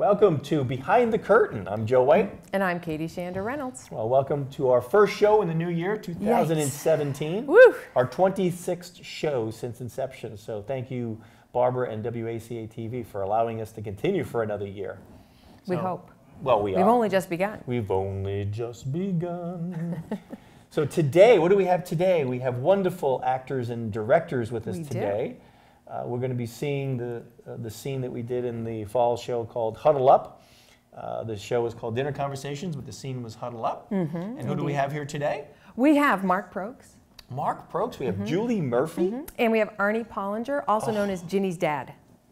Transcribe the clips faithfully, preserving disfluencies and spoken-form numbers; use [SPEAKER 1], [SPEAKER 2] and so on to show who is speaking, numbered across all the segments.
[SPEAKER 1] Welcome to Behind the Curtain. I'm Joe White.
[SPEAKER 2] And I'm Katie Shander Reynolds.
[SPEAKER 1] Well, welcome to our first show in the new year, two thousand seventeen.
[SPEAKER 2] Yikes. Woo!
[SPEAKER 1] Our twenty-sixth show since inception. So thank you, Barbara and W A C A T V, for allowing us to continue for another year.
[SPEAKER 2] We
[SPEAKER 1] So,
[SPEAKER 2] hope.
[SPEAKER 1] Well, we
[SPEAKER 2] We've
[SPEAKER 1] are.
[SPEAKER 2] only just begun.
[SPEAKER 1] We've only just begun. So today, what do we have today? We have wonderful actors and directors with us
[SPEAKER 2] We do.
[SPEAKER 1] today. Uh, we're going to be seeing the uh, the scene that we did in the fall show called Huddle Up. Uh, the show was called Dinner Conversations, but the scene was Huddle Up.
[SPEAKER 2] Mm-hmm,
[SPEAKER 1] and who do we have here today?
[SPEAKER 2] We have Mark Prokes.
[SPEAKER 1] Mark Prokes. We have
[SPEAKER 2] Mm-hmm.
[SPEAKER 1] Julie Murphy.
[SPEAKER 2] Mm-hmm. And we have Arnie Pollinger, also
[SPEAKER 1] Oh.
[SPEAKER 2] known as Ginny's dad.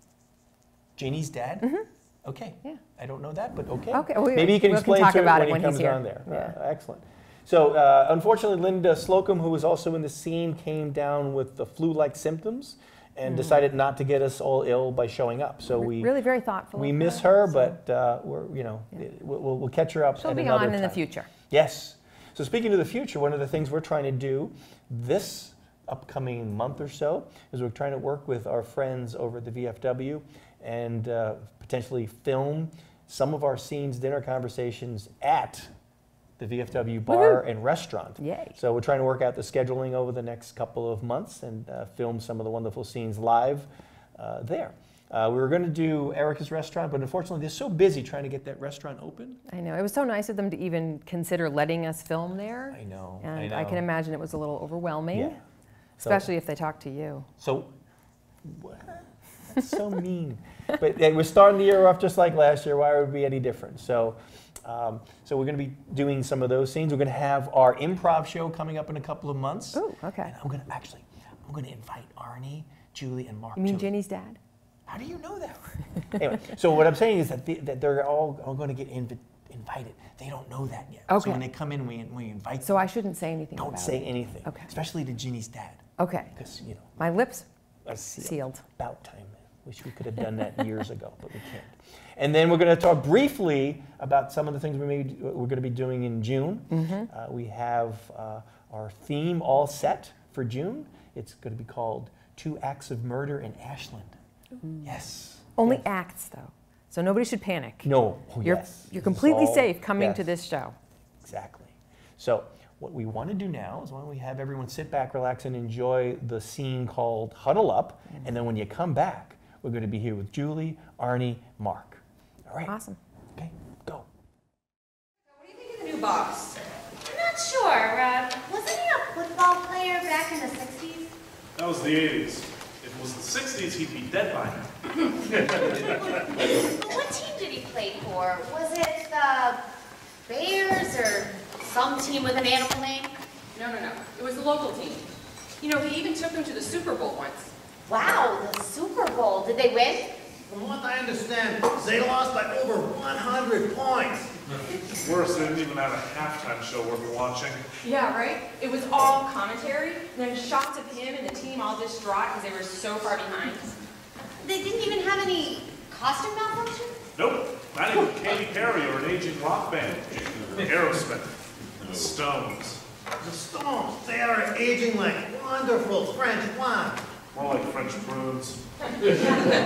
[SPEAKER 1] Ginny's dad?
[SPEAKER 2] Mm-hmm.
[SPEAKER 1] Okay.
[SPEAKER 2] Yeah.
[SPEAKER 1] I don't know that, but okay.
[SPEAKER 2] Okay, we-
[SPEAKER 1] Maybe you can
[SPEAKER 2] we can
[SPEAKER 1] explain
[SPEAKER 2] talk
[SPEAKER 1] to
[SPEAKER 2] about
[SPEAKER 1] it
[SPEAKER 2] it
[SPEAKER 1] when,
[SPEAKER 2] when
[SPEAKER 1] he
[SPEAKER 2] he's
[SPEAKER 1] comes
[SPEAKER 2] here.
[SPEAKER 1] on there.
[SPEAKER 2] Yeah.
[SPEAKER 1] Uh, excellent. So uh, unfortunately, Linda Slocum, who was also in the scene, came down with the flu-like symptoms and
[SPEAKER 2] Mm.
[SPEAKER 1] decided not to get us all ill by showing up. So we
[SPEAKER 2] Really very thoughtful.
[SPEAKER 1] we
[SPEAKER 2] of
[SPEAKER 1] miss
[SPEAKER 2] her,
[SPEAKER 1] her,
[SPEAKER 2] so
[SPEAKER 1] but uh, we're you know we'll, we'll we'll catch her up.
[SPEAKER 2] she'll
[SPEAKER 1] at
[SPEAKER 2] be
[SPEAKER 1] another
[SPEAKER 2] on in the
[SPEAKER 1] time.
[SPEAKER 2] future.
[SPEAKER 1] Yes. So speaking of the future, one of the things we're trying to do this upcoming month or so is we're trying to work with our friends over at the V F W and uh, potentially film some of our scenes, dinner conversations at the V F W bar
[SPEAKER 2] Woohoo.
[SPEAKER 1] and restaurant.
[SPEAKER 2] Yay.
[SPEAKER 1] So we're trying to work out the scheduling over the next couple of months and uh, film some of the wonderful scenes live uh, there. Uh, we were going to do Erica's restaurant, but unfortunately they're so busy trying to get that restaurant open.
[SPEAKER 2] I know. It was so nice of them to even consider letting us film there.
[SPEAKER 1] I know.
[SPEAKER 2] And
[SPEAKER 1] I know.
[SPEAKER 2] I can imagine it was a little overwhelming,
[SPEAKER 1] Yeah. So-
[SPEAKER 2] especially if they talk to you.
[SPEAKER 1] So, what? That's so mean. But uh, we're starting the year off just like last year. Why would it be any different? So, um, so we're going to be doing some of those scenes. We're going to have our improv show coming up in a couple of months.
[SPEAKER 2] Oh, okay.
[SPEAKER 1] And I'm going to actually, I'm going to invite Arnie, Julie, and Mark.
[SPEAKER 2] You mean
[SPEAKER 1] too.
[SPEAKER 2] Ginny's dad?
[SPEAKER 1] How do you know that? Anyway, so what I'm saying is that, the, that they're all, all going to get invi- invited. They don't know that yet.
[SPEAKER 2] Okay.
[SPEAKER 1] So when they come in, we, we invite them.
[SPEAKER 2] So I shouldn't say anything
[SPEAKER 1] Don't
[SPEAKER 2] about
[SPEAKER 1] say
[SPEAKER 2] it.
[SPEAKER 1] anything.
[SPEAKER 2] Okay.
[SPEAKER 1] Especially to Ginny's dad.
[SPEAKER 2] Okay.
[SPEAKER 1] Because, you know,
[SPEAKER 2] My lips
[SPEAKER 1] are sealed.
[SPEAKER 2] sealed.
[SPEAKER 1] About time. Wish we could have done that years ago, but we can't. And then we're going to talk briefly about some of the things we may, we're going to be doing in June.
[SPEAKER 2] Mm-hmm.
[SPEAKER 1] Uh, we have uh, our theme all set for June. It's going to be called Two Acts of Murder in Ashland.
[SPEAKER 2] Mm.
[SPEAKER 1] Yes.
[SPEAKER 2] Only
[SPEAKER 1] Yes.
[SPEAKER 2] acts, though. So nobody should panic.
[SPEAKER 1] No. Oh,
[SPEAKER 2] You're,
[SPEAKER 1] yes.
[SPEAKER 2] you're
[SPEAKER 1] This is
[SPEAKER 2] completely
[SPEAKER 1] all-
[SPEAKER 2] safe coming to
[SPEAKER 1] yes.
[SPEAKER 2] this show.
[SPEAKER 1] Exactly. So what we want to do now is why don't we have everyone sit back, relax, and enjoy the scene called Huddle Up.
[SPEAKER 2] Mm-hmm.
[SPEAKER 1] And then when you come back, we're going to be here with Julie, Arnie, Mark. All right?
[SPEAKER 2] Awesome.
[SPEAKER 1] Okay, go.
[SPEAKER 3] What do you think of the new boss?
[SPEAKER 4] I'm not sure. Uh, wasn't he a football player back in the sixties?
[SPEAKER 5] That was the eighties. If it was the sixties, he'd be dead by now.
[SPEAKER 4] What team did he play for? Was it the Bears or some team with an animal name?
[SPEAKER 3] No, no, no. It was the local team. You know, he even took them to the Super Bowl once.
[SPEAKER 4] Wow, the Super Bowl. Did they win?
[SPEAKER 6] From what I understand, they lost by over one hundred points.
[SPEAKER 5] Worse, they didn't even have a halftime show worth watching.
[SPEAKER 3] Yeah, right? It was all commentary, and then shots of him and the team all distraught because they were so far behind.
[SPEAKER 4] They didn't even have any costume malfunction?
[SPEAKER 5] Nope, not even Katy Perry or an aging rock band. Aerosmith, the Stones.
[SPEAKER 6] The Stones, they are aging like wonderful French wine.
[SPEAKER 5] More like French prunes.
[SPEAKER 3] So, you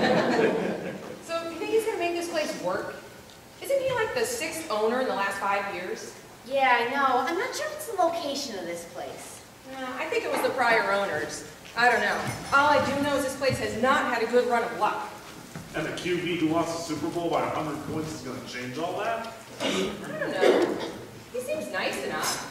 [SPEAKER 3] think he's gonna make this place work? Isn't he like the sixth owner in the last five years?
[SPEAKER 4] Yeah, I know. I'm not sure it's the location of this place.
[SPEAKER 3] Uh, I think it was the prior owners. I don't know. All I do know is this place has not had a good run of luck.
[SPEAKER 5] And the Q B who lost the Super Bowl by one hundred points is going to change all that?
[SPEAKER 3] I don't know. He seems nice enough.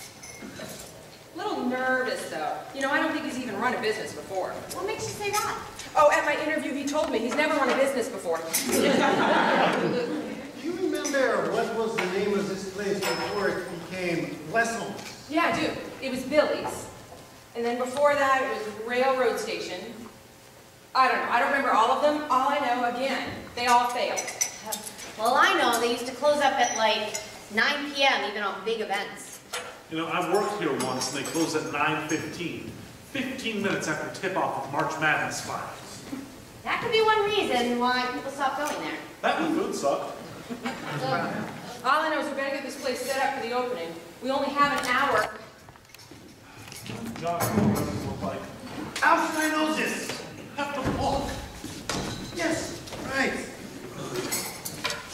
[SPEAKER 3] A little nervous, though. You know, I don't think he's even run a business before.
[SPEAKER 4] What makes you say that?
[SPEAKER 3] Oh, at my interview, he told me he's never run a business before.
[SPEAKER 6] Do you remember what was the name of this place before it became Wessel?
[SPEAKER 3] Yeah, I do. It was Billy's. And then before that, it was Railroad Station. I don't know. I don't remember all of them. All I know, again, they all failed.
[SPEAKER 4] Well, I know they used to close up at like nine p m even on big events.
[SPEAKER 5] You know, I worked here once and they closed at nine fifteen. fifteen minutes after tip-off of March Madness finals.
[SPEAKER 4] That could be one reason why people stopped going there.
[SPEAKER 5] That and the food sucked.
[SPEAKER 3] All I know is we better get this place set up for the opening. We only have an hour.
[SPEAKER 5] John, what does it look like?
[SPEAKER 6] How should I know this?
[SPEAKER 5] Have to walk.
[SPEAKER 6] Yes, right.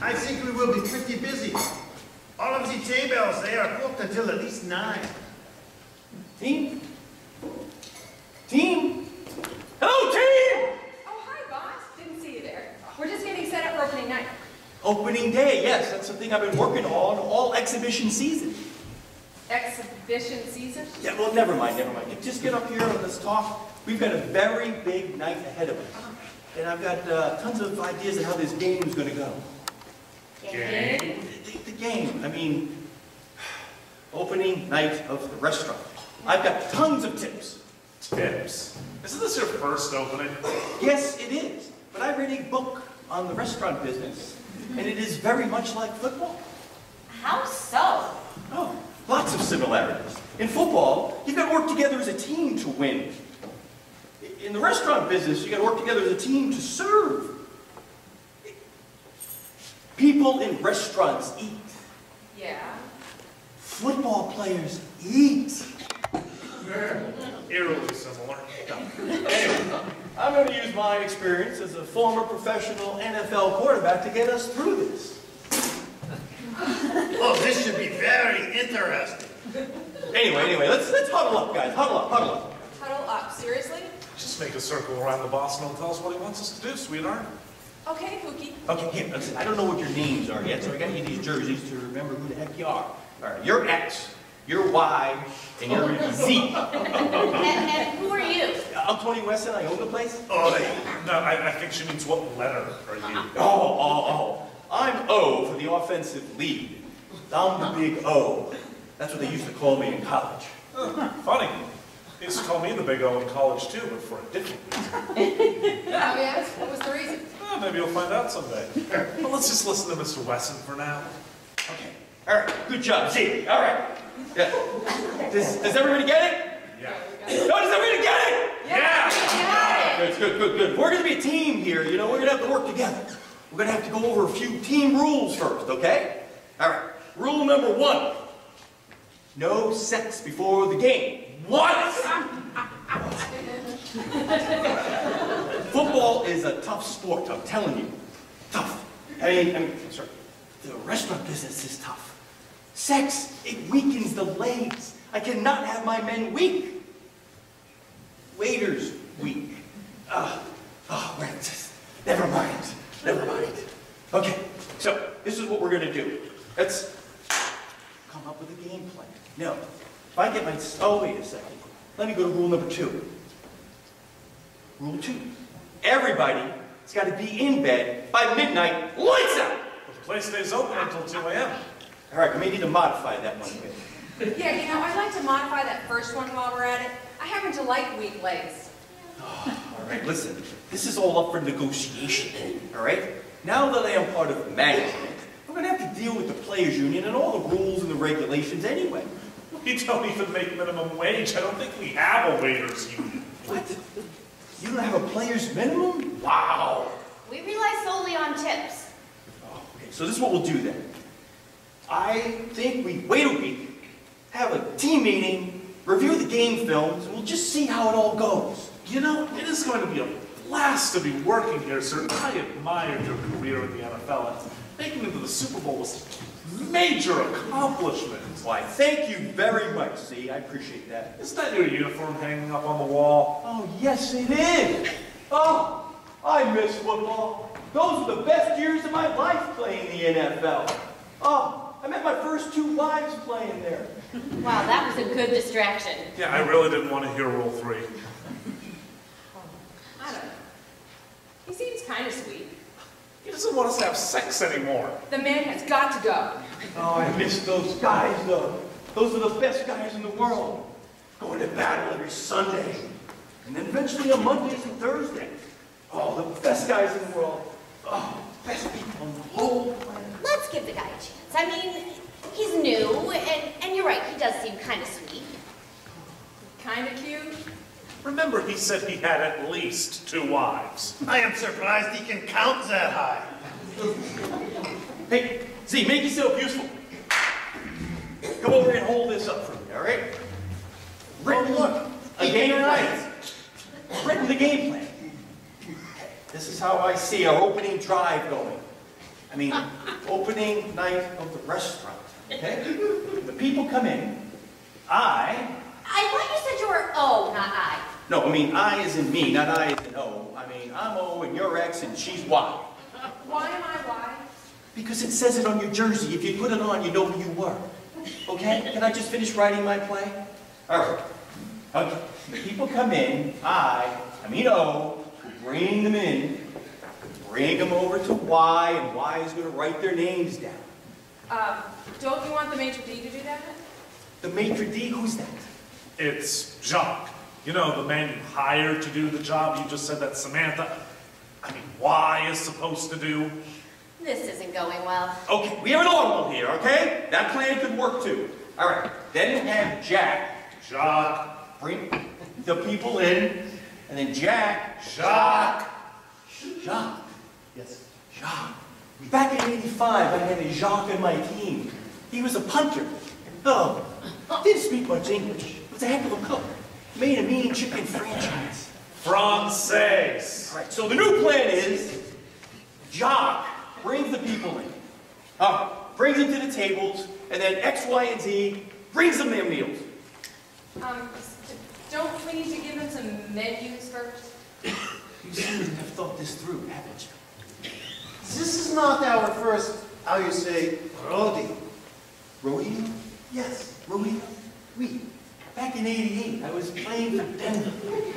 [SPEAKER 6] I think we will be pretty busy. All of the tables, they are booked until at least nine.
[SPEAKER 1] Team? Team? Hello, team!
[SPEAKER 3] Oh, hi, boss. Didn't see you there. We're just getting set up for opening night.
[SPEAKER 7] Opening day, yes, that's the thing I've been working on all exhibition season.
[SPEAKER 3] Exhibition season?
[SPEAKER 7] Yeah, well, never mind, never mind. Just get up here and let's talk. We've got a very big night ahead of us. And I've got uh, tons of ideas of how this game is going to go.
[SPEAKER 3] Game?
[SPEAKER 7] The, the game, I mean, opening night of the restaurant. I've got tons of tips.
[SPEAKER 5] Tips? Isn't this your first opening?
[SPEAKER 7] Yes, it is. But I read a book on the restaurant business. And it is very much like football.
[SPEAKER 4] How so?
[SPEAKER 7] Oh, lots of similarities. In football, you've got to work together as a team to win. In the restaurant business, you've got to work together as a team to serve. People in restaurants eat.
[SPEAKER 3] Yeah.
[SPEAKER 7] Football players eat.
[SPEAKER 5] Eerily similar.
[SPEAKER 7] Anyway, I'm going to use my experience as a former professional N F L quarterback to get us through this.
[SPEAKER 6] Oh, this should be very interesting.
[SPEAKER 7] Anyway, anyway, let's let's huddle up, guys. Huddle up, huddle up.
[SPEAKER 3] Huddle up. Seriously?
[SPEAKER 5] Just make a circle around the boss and he'll tell us what he wants us to do, sweetheart.
[SPEAKER 3] Okay, Pookie.
[SPEAKER 7] Okay, here, listen, I don't know what your names are yet, so I got you these jerseys to remember who the heck you are. All right, you're X, you're Y, and you're Z.
[SPEAKER 4] And, and who are you?
[SPEAKER 7] I'm Tony Weston, I own the place.
[SPEAKER 5] Oh, no, I, I think she means what letter are you?
[SPEAKER 7] Oh, oh, oh. I'm O for the offensive lead. I'm the big O. That's what they used to call me in college.
[SPEAKER 5] Funny. They used to call me the big O in college too, but for a different reason.
[SPEAKER 3] Oh, yes? What was the reason?
[SPEAKER 5] Well, maybe you'll find out someday. But let's just listen to Mister Wesson for now.
[SPEAKER 7] Okay, all right, good job, Z. All right. Yeah. Does, does everybody get it?
[SPEAKER 5] Yeah.
[SPEAKER 7] No, does everybody get it?
[SPEAKER 5] Yeah!
[SPEAKER 7] Good, good, good, good. We're going to be a team here, you know, we're going to have to work together. We're going to have to go over a few team rules first, okay? All right, rule number one. No sex before the game. What? Football is a tough sport, I'm telling you. Tough. I mean, I mean, sorry. The restaurant business is tough. Sex, it weakens the legs. I cannot have my men weak. Waiters weak. Uh, oh, wait, just, never mind. Never mind. Okay, so this is what we're going to do. Let's come up with a game plan. No, if I get my... Oh, wait a second. Let me go to rule number two. Rule two. Everybody's got to be in bed by midnight, lights out!
[SPEAKER 5] But the place stays open until two A M
[SPEAKER 7] All right, we may need to modify that one a bit.
[SPEAKER 3] Yeah, you know, I'd like to modify that first one while we're at it. I happen to like weak legs.
[SPEAKER 7] All right, listen. This is all up for negotiation, all right? Now that I am part of management, I'm going to have to deal with the players' union and all the rules and the regulations anyway.
[SPEAKER 5] We don't even make minimum wage. I don't think we have a waiters union.
[SPEAKER 7] What? You don't have a players' minimum? Wow.
[SPEAKER 4] We rely solely on tips.
[SPEAKER 7] Oh, okay, so this is what we'll do then. I think we wait a week, have a team meeting, review the game films, and we'll just see how it all goes.
[SPEAKER 5] You know, it is going to be a blast to be working here, sir. I admired your career in the N F L, and making it to the Super Bowl was a major accomplishment.
[SPEAKER 7] Why, thank you very much, Z. I appreciate that.
[SPEAKER 5] Isn't that your uniform hanging up on the wall?
[SPEAKER 7] Oh, yes, it is. Oh, I miss football. Those were the best years of my life playing the N F L. Oh, I met my first two wives playing there.
[SPEAKER 4] Wow, that was a good distraction.
[SPEAKER 5] Yeah, I really didn't want to hear Rule three.
[SPEAKER 3] I don't know. He seems kind of sweet.
[SPEAKER 5] He doesn't want us to have sex anymore.
[SPEAKER 3] The man has got to go.
[SPEAKER 7] Oh, I miss those guys, though. Those are the best guys in the world. Going to battle every Sunday. And then eventually on Mondays and Thursdays. Oh, the best guys in the world. Oh, best people on the whole planet.
[SPEAKER 4] Let's give the guy a chance. I mean, he's new, and, and you're right, he does seem kind of sweet.
[SPEAKER 3] Kind of cute.
[SPEAKER 5] Remember, he said he had at least two wives.
[SPEAKER 6] I am surprised he can count that high.
[SPEAKER 7] Hey, Z, make yourself useful. Come over here and hold this up for me, all right? Written, look, a game plan. Written the game plan. Okay, this is how I see our opening drive going. I mean, opening night of the restaurant, okay? The people come in, I...
[SPEAKER 4] I thought you said you were O, not I.
[SPEAKER 7] No, I mean, I is in me, not I is in O. I mean, I'm O and you're X and she's Y.
[SPEAKER 3] Why am I why?
[SPEAKER 7] Because it says it on your jersey. If you put it on, you know who you were. Okay? Can I just finish writing my play? All right. Okay. The people come in, I, I mean O, bring them in, bring them over to Y, and Y is going to write their names down.
[SPEAKER 3] Um, don't you want the maitre d' to do that?
[SPEAKER 7] The maitre d', who's that?
[SPEAKER 5] It's Jacques. You know, the man you hired to do the job. You just said that Samantha, I mean, Y is supposed to do.
[SPEAKER 4] This isn't going well.
[SPEAKER 7] Okay, we have an audible here, okay? That plan could work too. All right, then we have Jack.
[SPEAKER 5] Jacques.
[SPEAKER 7] Bring the people in, and then Jack.
[SPEAKER 5] Jacques.
[SPEAKER 7] Jacques.
[SPEAKER 6] Yes.
[SPEAKER 7] Jacques. Back in eighty-five, I had a Jacques on my team. He was a punter. Oh, didn't speak much English. Was a heck of a cook. Made a mean chicken franchise.
[SPEAKER 5] Française.
[SPEAKER 7] All right, so the new plan is Jacques brings the people in. Uh, brings them to the tables, and then X, Y, and Z brings them their meals.
[SPEAKER 3] Um, don't we need to give them some menus first?
[SPEAKER 7] You seem to have thought this through, haven't you?
[SPEAKER 6] This is not our first, how you say, rodeo.
[SPEAKER 7] Rodeo?
[SPEAKER 6] Yes.
[SPEAKER 7] Rodeo?
[SPEAKER 6] We.
[SPEAKER 7] Back in eighty-eight, I was playing for Denver.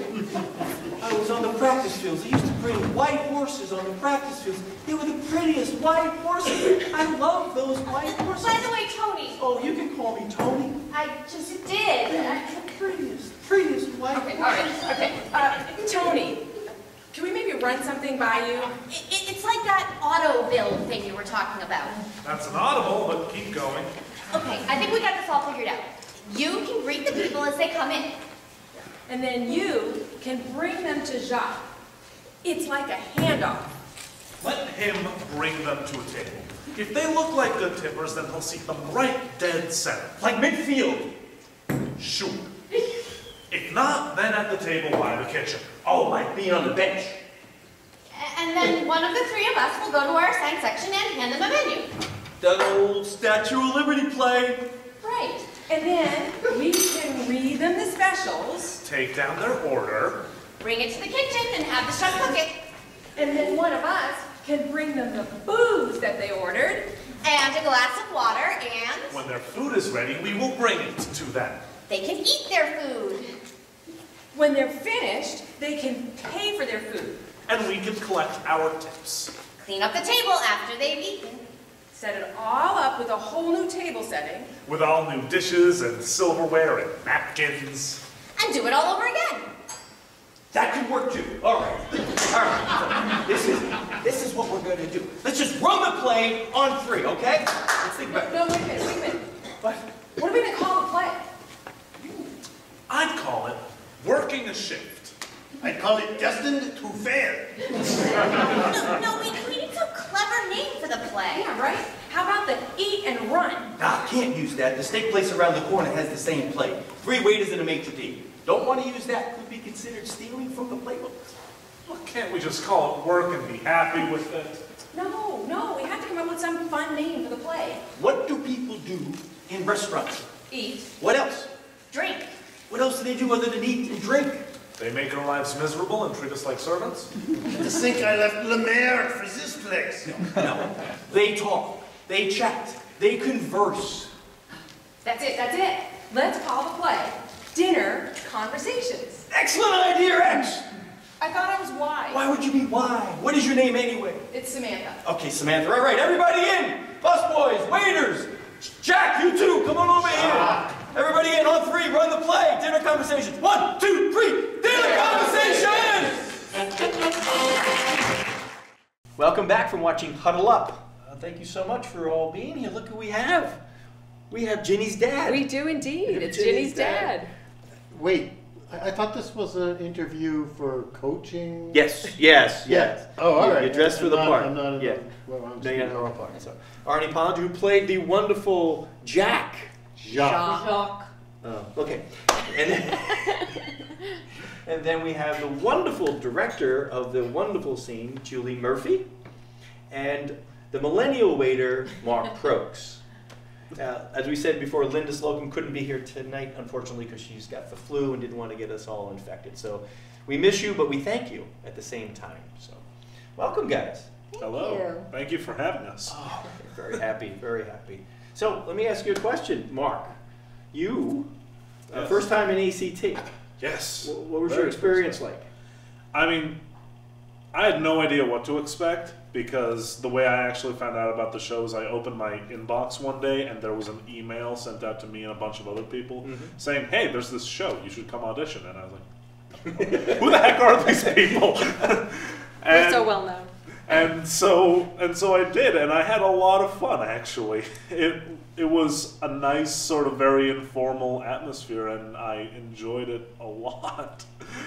[SPEAKER 7] I was on the practice fields. They used to bring white horses on the practice fields. They were the prettiest white horses. I love those white horses.
[SPEAKER 4] By the way, Tony,
[SPEAKER 7] Oh, you can call me Tony.
[SPEAKER 4] I just did.
[SPEAKER 7] The prettiest, prettiest white
[SPEAKER 3] Okay, all right, okay. Uh, Tony, can we maybe run something by you?
[SPEAKER 4] It, it, it's like that auto bill thing you were talking about.
[SPEAKER 5] That's an audible, but keep going.
[SPEAKER 4] Okay, I think we got this all figured out. You can greet the people as they come in.
[SPEAKER 3] And then you can bring them to Jacques. It's like a handoff.
[SPEAKER 5] Let him bring them to a table. If they look like good tippers, then he'll seat them right dead center.
[SPEAKER 7] Like midfield.
[SPEAKER 5] Sure. If not, then at the table by the kitchen.
[SPEAKER 7] Oh, like being on the bench.
[SPEAKER 4] A- And then one of the three of us will go to our assigned section and hand them a menu.
[SPEAKER 7] That old Statue of Liberty play.
[SPEAKER 4] Right.
[SPEAKER 3] And then we can read them the specials.
[SPEAKER 5] Take down their order.
[SPEAKER 4] Bring it to the kitchen and have the chef cook it.
[SPEAKER 3] And then one of us can bring them the booze that they ordered.
[SPEAKER 4] And a glass of water, and
[SPEAKER 5] When their food is ready, we will bring it to them.
[SPEAKER 4] they can eat their food.
[SPEAKER 3] When they're finished, they can pay for their food.
[SPEAKER 5] And we can collect our tips.
[SPEAKER 4] Clean up the table after they've eaten.
[SPEAKER 3] Set it all up with a whole new table setting.
[SPEAKER 5] With all new dishes and silverware and napkins.
[SPEAKER 4] And do it all over again.
[SPEAKER 7] That could work too. All right. All right. So this is this is what we're going to do. Let's just run the play on three, okay? Let's think about it.
[SPEAKER 3] No, wait a minute, wait a minute.
[SPEAKER 7] What?
[SPEAKER 3] What are we gonna call the play?
[SPEAKER 5] I'd call it working a shift.
[SPEAKER 6] I'd call it destined to fail.
[SPEAKER 4] No, no, we, we need some clever name for the play.
[SPEAKER 3] Yeah, right? How about the eat and run?
[SPEAKER 7] Nah, can't use that. The steak place around the corner has the same plate. Three waiters and a maitre d'. Don't want to use that. Could be considered stealing from the playbook.
[SPEAKER 5] Well, can't we just call it work and be happy with it?
[SPEAKER 3] No, no, we have to come up with some fun name for the play.
[SPEAKER 7] What do people do in restaurants?
[SPEAKER 3] Eat.
[SPEAKER 7] What else?
[SPEAKER 4] Drink.
[SPEAKER 7] What else do they do other than eat and drink?
[SPEAKER 5] They make our lives miserable and treat us like servants?
[SPEAKER 6] To think I left Le Maire for this place.
[SPEAKER 7] No. They talk. They chat. They converse.
[SPEAKER 3] That's it, that's it. Let's call the play Dinner Conversations.
[SPEAKER 7] Excellent idea, X!
[SPEAKER 3] I thought I was Y.
[SPEAKER 7] Why would you be why? What is your name anyway?
[SPEAKER 3] It's Samantha.
[SPEAKER 7] Okay, Samantha. All right, everybody in! Busboys, waiters! Jack, you too, come on over here! Everybody in on three, run the play! Dinner Conversations. One, two, three, Dinner Conversations! Welcome back from watching Huddle Up. Uh, thank you so much for all being here. Look who we have. We have Ginny's dad.
[SPEAKER 2] We do indeed. It's
[SPEAKER 7] Ginny's
[SPEAKER 2] Ginny's
[SPEAKER 7] dad.
[SPEAKER 2] dad.
[SPEAKER 6] Wait, I, I thought this was an interview for coaching.
[SPEAKER 7] Yes, yes, yes.
[SPEAKER 6] Oh, all
[SPEAKER 7] You-
[SPEAKER 6] right.
[SPEAKER 7] You're dressed for the
[SPEAKER 6] I'm not-
[SPEAKER 7] part.
[SPEAKER 6] I'm not in
[SPEAKER 7] yeah.
[SPEAKER 6] the, well, I'm
[SPEAKER 7] No, you're not in the wrong part. So, Arnie Pond, who played the wonderful Jack.
[SPEAKER 6] Jacques.
[SPEAKER 2] Jacques.
[SPEAKER 7] Oh, okay. And then, and then we have the wonderful director of the wonderful scene, Julie Murphy. And
[SPEAKER 1] the millennial waiter, Mark Prokes. Uh, as we said before, Linda Slocum couldn't be here tonight, unfortunately, because she's got the flu and didn't want to get us all infected. So we miss you, but we thank you at the same time. So welcome, guys.
[SPEAKER 5] Hello.
[SPEAKER 4] you.
[SPEAKER 5] Thank you for having us.
[SPEAKER 1] Oh, very happy, very happy. So let me ask you a question, Mark. You, uh,
[SPEAKER 5] Yes.
[SPEAKER 1] first time in A C T.
[SPEAKER 5] Yes.
[SPEAKER 1] Wh- What was
[SPEAKER 5] Very
[SPEAKER 1] your experience
[SPEAKER 5] first
[SPEAKER 1] like?
[SPEAKER 5] I mean, I had no idea what to expect because the way I actually found out about the show is I opened my inbox one day and there was an email sent out to me and a bunch of other people
[SPEAKER 1] Mhm.
[SPEAKER 5] saying, "Hey, there's this show. You should come audition." And I was like, "Who the heck are these people?"
[SPEAKER 3] We're
[SPEAKER 5] and,
[SPEAKER 3] so well known.
[SPEAKER 5] and so and so I did, and I had a lot of fun actually. It it was a nice sort of very informal atmosphere, and I enjoyed it a lot.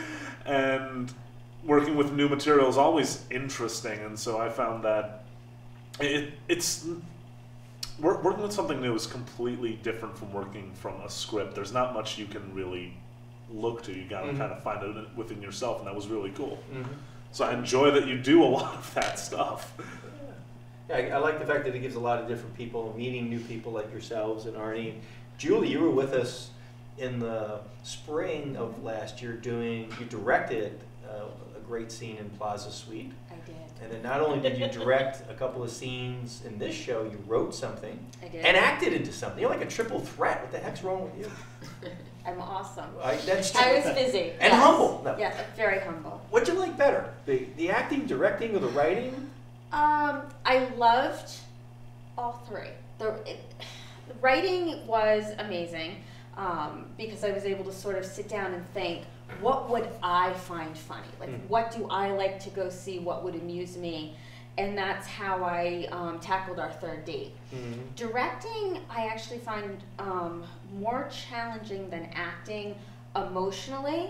[SPEAKER 5] And working with new material is always interesting, and so I found that it it's wor- working with something new is completely different from working from a script. There's not much you can really look to. You got to
[SPEAKER 1] Mhm.
[SPEAKER 5] kind of find it within yourself, and that was really cool.
[SPEAKER 1] Mhm.
[SPEAKER 5] So I enjoy that you do a lot of that stuff.
[SPEAKER 1] Yeah, I, I like the fact that it gives a lot of different people, meeting new people like yourselves and Arnie. Julie, you were with us in the spring of last year doing, you directed uh, a great scene in Plaza Suite.
[SPEAKER 4] I did.
[SPEAKER 1] And then not only did you direct a couple of scenes in this show, you wrote something
[SPEAKER 4] I did.
[SPEAKER 1] and acted into something. You're like a triple threat. What the heck's wrong with you?
[SPEAKER 4] I'm awesome.
[SPEAKER 1] I, that's
[SPEAKER 4] I was busy.
[SPEAKER 1] And
[SPEAKER 4] yes.
[SPEAKER 1] humble. No.
[SPEAKER 4] Yes, very humble.
[SPEAKER 1] What'd you like better? The, the acting, directing, or the writing?
[SPEAKER 4] Um, I loved all three. The, it, the writing was amazing um, because I was able to sort of sit down and think, what would I find funny? Like,
[SPEAKER 1] Mhm.
[SPEAKER 4] what do I like to go see? What would amuse me? And that's how I um, tackled our third date.
[SPEAKER 1] Mm-hmm.
[SPEAKER 4] Directing, I actually find um, more challenging than acting emotionally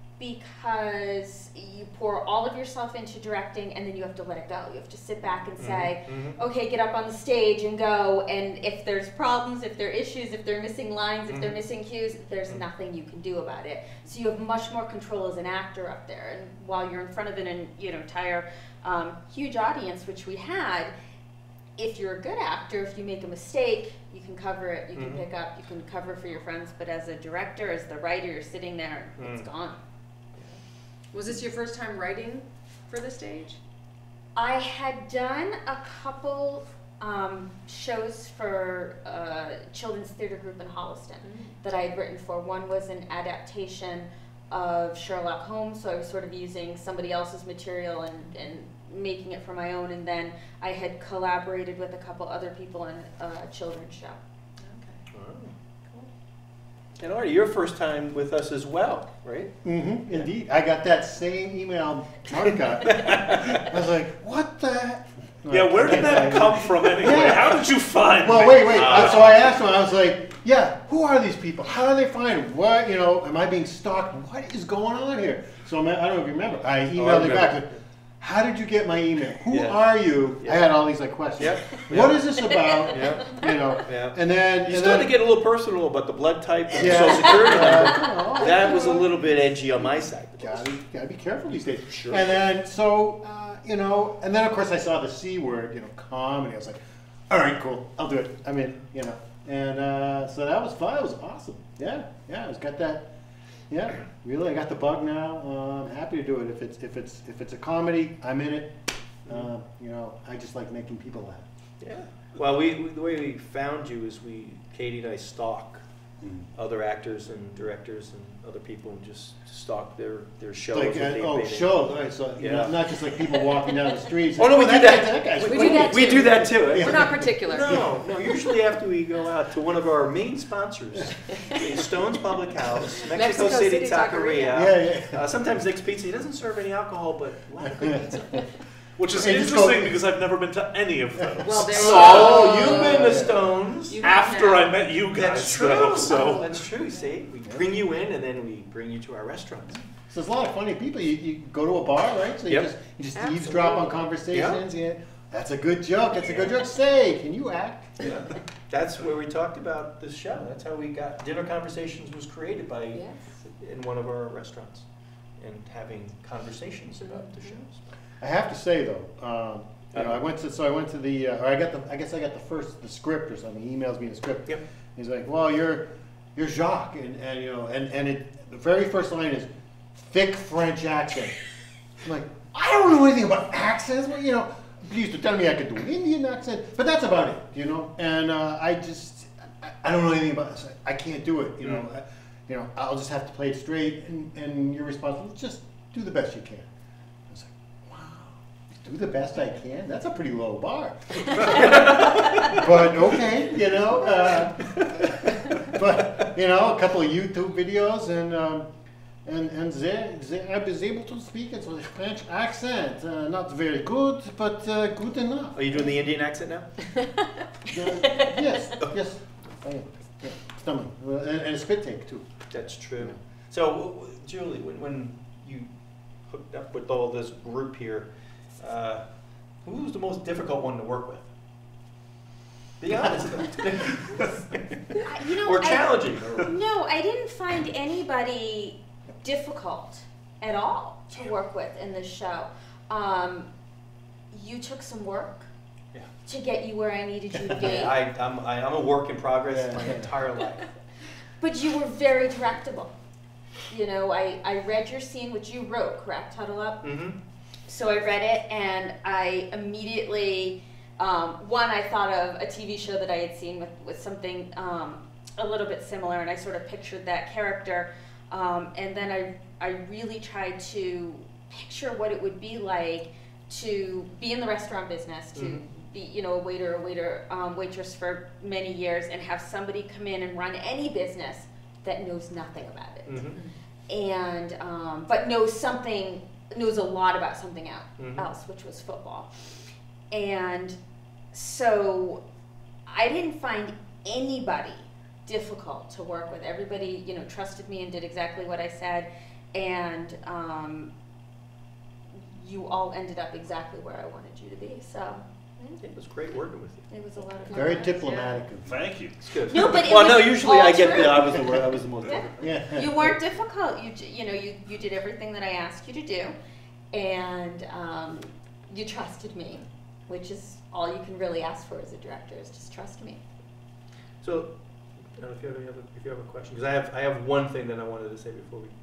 [SPEAKER 4] because you pour all of yourself into directing and then you have to let it go. You have to sit back and say,
[SPEAKER 1] Mhm.
[SPEAKER 4] okay, get up on the stage and go. And if there's problems, if there are issues, if they're missing lines, if they're
[SPEAKER 1] Mhm.
[SPEAKER 4] missing cues, there's
[SPEAKER 1] Mhm.
[SPEAKER 4] nothing you can do about it. So you have much more control as an actor up there. And while you're in front of an you know entire um, huge audience, which we had, if you're a good actor, if you make a mistake, you can cover it, you can
[SPEAKER 1] Mhm.
[SPEAKER 4] pick up, you can cover for your friends. But as a director, as the writer, you're sitting there, it's
[SPEAKER 1] Mm.
[SPEAKER 4] gone.
[SPEAKER 3] Was this your first time writing for the stage?
[SPEAKER 4] I had done a couple um, shows for a children's theater group in Holliston that I had written for. One was an adaptation of Sherlock Holmes, so I was sort of using somebody else's material and, and making it for my own. And then I had collaborated with a couple other people in a, a children's show.
[SPEAKER 3] Okay.
[SPEAKER 1] And Artie, your first time with us as well, right?
[SPEAKER 6] Mm-hmm, indeed. I got that same email Mark got. I was like, what the heck?
[SPEAKER 5] Yeah, where did that come from anyway?
[SPEAKER 6] Yeah.
[SPEAKER 5] How did you find
[SPEAKER 6] Well,
[SPEAKER 5] me?
[SPEAKER 6] wait, wait. So I asked him, I was like, yeah, who are these people? How do they find them? What, you know, am I being stalked? What is going on here? So I'm- I don't know if you remember. I emailed
[SPEAKER 1] remember.
[SPEAKER 6] it back. Like, how did you get my email? Who
[SPEAKER 1] Yeah.
[SPEAKER 6] are you?
[SPEAKER 1] Yeah.
[SPEAKER 6] I had all these like questions.
[SPEAKER 1] Yep.
[SPEAKER 6] What
[SPEAKER 1] Yep.
[SPEAKER 6] is this about?
[SPEAKER 1] Yeah.
[SPEAKER 6] You know,
[SPEAKER 1] Yeah.
[SPEAKER 6] and then,
[SPEAKER 1] You
[SPEAKER 6] and
[SPEAKER 1] started
[SPEAKER 6] then
[SPEAKER 1] to get a little personal about the blood type and
[SPEAKER 6] Yeah.
[SPEAKER 1] the social security number.
[SPEAKER 6] Uh,
[SPEAKER 1] That was a little bit edgy on my side.
[SPEAKER 6] gotta, gotta be careful these days.
[SPEAKER 1] Sure.
[SPEAKER 6] And then, so, uh, you know, and then of course I saw the C word, you know, comedy. I was like, all right, cool, I'll do it. I mean, you know, and uh, so that was fun. It was awesome. Yeah, yeah, I was got that. Yeah, really, I got the bug now. Uh, I'm happy to do it. If it's if it's if it's a comedy, I'm in it. Uh, you know, I just like making people laugh.
[SPEAKER 1] Yeah. Well, we, we the way we found you is we Katie and I stalk other actors and directors and other people and just stalk their their shows.
[SPEAKER 6] Like,
[SPEAKER 1] what
[SPEAKER 6] uh,
[SPEAKER 1] they've
[SPEAKER 6] oh,
[SPEAKER 1] been in.
[SPEAKER 6] show. Right, so
[SPEAKER 1] Yeah.
[SPEAKER 6] not, not just like people walking down the streets.
[SPEAKER 1] Oh no, we do
[SPEAKER 6] that
[SPEAKER 1] that.
[SPEAKER 6] guy- that guy's
[SPEAKER 3] We
[SPEAKER 6] funny.
[SPEAKER 3] do that
[SPEAKER 1] We
[SPEAKER 3] too.
[SPEAKER 1] do that too. eh?
[SPEAKER 6] Yeah.
[SPEAKER 3] We're not particular.
[SPEAKER 1] No, no. Usually after we go out to one of our main sponsors, in Stone's Public House, Mexico,
[SPEAKER 3] Mexico
[SPEAKER 1] City,
[SPEAKER 3] City
[SPEAKER 1] Taqueria.
[SPEAKER 6] Yeah, yeah.
[SPEAKER 1] Uh, sometimes Nick's Pizza. He doesn't serve any alcohol, but a lot of good pizza.
[SPEAKER 5] Which is
[SPEAKER 6] Hey, just
[SPEAKER 5] interesting
[SPEAKER 6] go-
[SPEAKER 5] because I've never been to any of those.
[SPEAKER 3] Well, there you
[SPEAKER 1] Oh,
[SPEAKER 3] go.
[SPEAKER 1] you've been to Stone's.
[SPEAKER 3] You-
[SPEAKER 5] After I met you guys,
[SPEAKER 1] That's true.
[SPEAKER 5] though,
[SPEAKER 1] Oh,
[SPEAKER 5] so
[SPEAKER 1] that's true. See, we bring you in, and then we bring you to our restaurants.
[SPEAKER 6] So there's a lot of funny people. You, you go to a bar, right? So you
[SPEAKER 1] Yep.
[SPEAKER 6] just you just
[SPEAKER 3] Absolutely.
[SPEAKER 6] eavesdrop on conversations. Yeah. That's a good joke. That's a good joke. Say, can you act?
[SPEAKER 1] Yeah. That's where we talked about this show. That's how we got Dinner Conversations was created by
[SPEAKER 3] Yes.
[SPEAKER 1] in one of our restaurants, and having conversations about the shows.
[SPEAKER 6] I have to say though, um, You know, I went to so I went to the uh, or I got the I guess I got the first the script or something. He emails me the script.
[SPEAKER 1] Yep.
[SPEAKER 6] He's like, well, you're you're Jacques, and, and you know, and and it, the very first line is thick French accent. I'm like, I don't know anything about accents. Well, you know, he used to tell me I could do an Indian accent, but that's about it, you know. And uh, I just I, I don't know anything about this. I, I can't do it, you know.
[SPEAKER 1] Mm.
[SPEAKER 6] I, you know, I'll just have to play it straight, and and your response was just do the best you can. I was like, wow, do the best I can. That's a pretty low bar. But okay, you know. Uh, but you know, a couple of YouTube videos, and um, and and they, they, I was able to speak it with a French accent. Uh, not very good, but uh, good enough.
[SPEAKER 1] Are you doing the Indian accent now?
[SPEAKER 6] Uh, yes, yes, I am. Yeah, stomach, uh, and, and a spit take too.
[SPEAKER 1] That's true. So, w- w- Julie, when, when you hooked up with all this group here, uh, who was the most difficult one to work with? Be honest.
[SPEAKER 4] I- You know,
[SPEAKER 1] Or
[SPEAKER 4] I-
[SPEAKER 1] challenging. Or,
[SPEAKER 4] No, I didn't find anybody difficult at all to work with in this show. Um, you took some work
[SPEAKER 1] Yeah.
[SPEAKER 4] to get you where I needed you to be,
[SPEAKER 1] I, I'm, I, I'm a work in progress
[SPEAKER 6] Yeah.
[SPEAKER 1] my entire life.
[SPEAKER 4] but you were very directable. You know, I, I read your scene, which you wrote, correct, Huddle Up?
[SPEAKER 1] Mm-hmm.
[SPEAKER 4] So I read it, and I immediately, um, one, I thought of a T V show that I had seen with, with something um, a little bit similar, and I sort of pictured that character. Um, and then I, I really tried to picture what it would be like to be in the restaurant business, to
[SPEAKER 1] Mhm.
[SPEAKER 4] be, you know, a waiter, a waiter, um, waitress for many years, and have somebody come in and run any business that knows nothing about it.
[SPEAKER 1] Mm-hmm.
[SPEAKER 4] And um, but knows something, knows a lot about something out,
[SPEAKER 1] Mhm.
[SPEAKER 4] else, which was football. And so I didn't find anybody difficult to work with. Everybody, you know, trusted me and did exactly what I said, and um, you all ended up exactly where I wanted you to be. So
[SPEAKER 1] It was great working with you.
[SPEAKER 4] it was a lot of fun.
[SPEAKER 6] Very
[SPEAKER 4] Yeah.
[SPEAKER 6] diplomatic of
[SPEAKER 5] Thank you.
[SPEAKER 1] It's good.
[SPEAKER 4] No, but it
[SPEAKER 1] well, no,
[SPEAKER 4] was
[SPEAKER 1] usually
[SPEAKER 4] all
[SPEAKER 1] I get
[SPEAKER 4] true.
[SPEAKER 1] the, I was the, wor- I was the most
[SPEAKER 4] Yeah.
[SPEAKER 1] difficult.
[SPEAKER 6] yeah.
[SPEAKER 4] You weren't difficult. You j- you know you, you did everything that I asked you to do, and um, you trusted me, which is all you can really ask for as a director, is just trust me.
[SPEAKER 1] So, I don't know if you have any other, if you have a question, because I have, I have one thing that I wanted to say before we.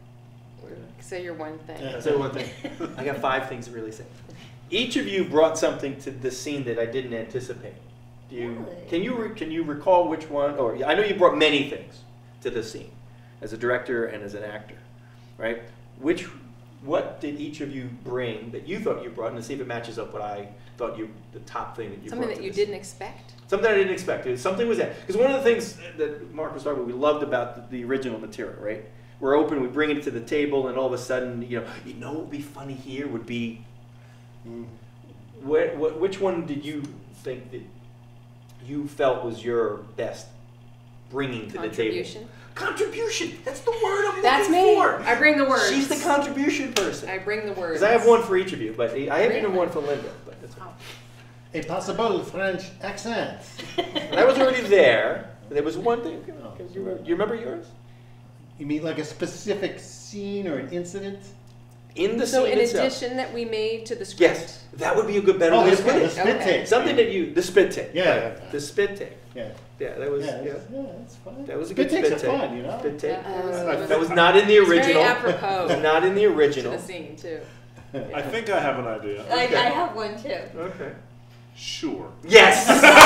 [SPEAKER 2] Say your one thing.
[SPEAKER 6] Yeah.
[SPEAKER 1] I'll say one thing. I got five things to really say. Each of you brought something to the scene that I didn't anticipate. Do you,
[SPEAKER 4] Really?
[SPEAKER 1] can you re- can you recall which one? Or I know you brought many things to the scene, as a director and as an actor, right? Which, what did each of you bring that you thought you brought, and to see if it matches up what I thought you, the top thing that you
[SPEAKER 2] Something
[SPEAKER 1] brought
[SPEAKER 2] that
[SPEAKER 1] to
[SPEAKER 2] you
[SPEAKER 1] the
[SPEAKER 2] didn't
[SPEAKER 1] scene?
[SPEAKER 2] expect?
[SPEAKER 1] Something I didn't expect. It was- Something was that. Because one of the things that Mark was talking about, we loved about the, the original material, right? We're open, we bring it to the table, and all of a sudden, you know, you know what would be funny here would be,
[SPEAKER 6] Mm.
[SPEAKER 1] wh- wh- which one did you think that you felt was your best bringing to the table?
[SPEAKER 2] Contribution?
[SPEAKER 1] Contribution! That's the word I'm
[SPEAKER 2] That's
[SPEAKER 1] looking
[SPEAKER 2] me.
[SPEAKER 1] for!
[SPEAKER 2] I bring the words.
[SPEAKER 1] She's the contribution person.
[SPEAKER 2] I bring the words.
[SPEAKER 1] Because I have one for each of you, but I have even
[SPEAKER 2] Really?
[SPEAKER 1] one for Linda. But that's
[SPEAKER 6] A possible French accent.
[SPEAKER 1] that was already there. There was one thing. Okay, you, remember, you remember yours?
[SPEAKER 6] You mean like a specific scene or an incident?
[SPEAKER 1] In the
[SPEAKER 2] So
[SPEAKER 1] scene
[SPEAKER 2] an
[SPEAKER 1] itself.
[SPEAKER 2] addition that we made to the script?
[SPEAKER 1] Yes, that would be a good better
[SPEAKER 6] Oh,
[SPEAKER 1] way
[SPEAKER 6] the
[SPEAKER 1] to put
[SPEAKER 6] spit, the
[SPEAKER 1] it.
[SPEAKER 6] spit
[SPEAKER 2] Okay.
[SPEAKER 6] take.
[SPEAKER 1] Something that you, the spit take.
[SPEAKER 6] Yeah.
[SPEAKER 1] right, The spit take.
[SPEAKER 6] Yeah.
[SPEAKER 1] Yeah, that was,
[SPEAKER 6] Yeah,
[SPEAKER 1] yeah.
[SPEAKER 6] that's, yeah, that's fine.
[SPEAKER 1] That was a
[SPEAKER 6] Spit
[SPEAKER 1] good
[SPEAKER 6] takes
[SPEAKER 1] spit
[SPEAKER 6] are
[SPEAKER 1] take.
[SPEAKER 6] fun, you know.
[SPEAKER 1] Spit take.
[SPEAKER 2] That was-
[SPEAKER 5] I
[SPEAKER 1] That was not in the
[SPEAKER 2] It's very
[SPEAKER 1] original.
[SPEAKER 2] apropos
[SPEAKER 1] It was not in the
[SPEAKER 2] to
[SPEAKER 1] original.
[SPEAKER 2] the scene, too.
[SPEAKER 5] I think I have an idea.
[SPEAKER 4] I,
[SPEAKER 1] Okay.
[SPEAKER 4] I have one too.
[SPEAKER 1] Okay.
[SPEAKER 5] Sure.
[SPEAKER 1] Yes!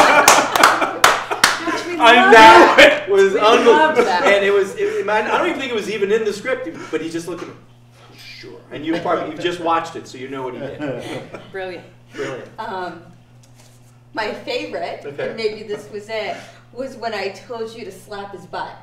[SPEAKER 2] Gosh, we
[SPEAKER 1] I
[SPEAKER 2] love
[SPEAKER 1] that
[SPEAKER 2] that.
[SPEAKER 1] was
[SPEAKER 2] We
[SPEAKER 1] unbelievable.
[SPEAKER 2] loved that.
[SPEAKER 1] And it was, it, man, I don't even think it was even in the script, but he just looked at me. Sure. And you probably, you just watched it, so you know what he did.
[SPEAKER 2] Brilliant.
[SPEAKER 1] Brilliant.
[SPEAKER 4] Um, my favorite,
[SPEAKER 1] Okay.
[SPEAKER 4] and maybe this was it, was when I told you to slap his butt.